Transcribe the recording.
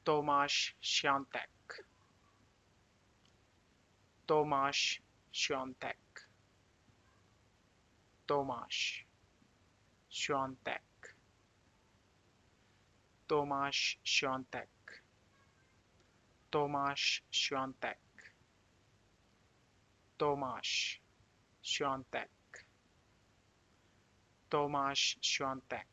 Tomasz Świątek. Tomasz Świątek. Tomasz Świątek. Tomasz Świątek. Tomasz Świątek. Tomasz Świątek. Tomasz Świątek.